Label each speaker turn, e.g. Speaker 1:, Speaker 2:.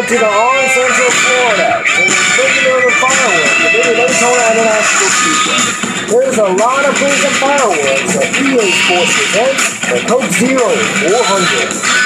Speaker 1: to the on Central Florida. Bringing in the fireworks. The big Daytona and the National Speedway. There's a lot of bringing fireworks at EA Sports presents the Coke Zero 400.